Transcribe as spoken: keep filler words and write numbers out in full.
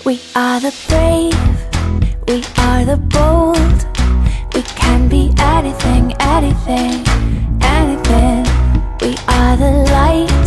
We are the brave, we are the bold. We can be anything, anything, anything. We are the light,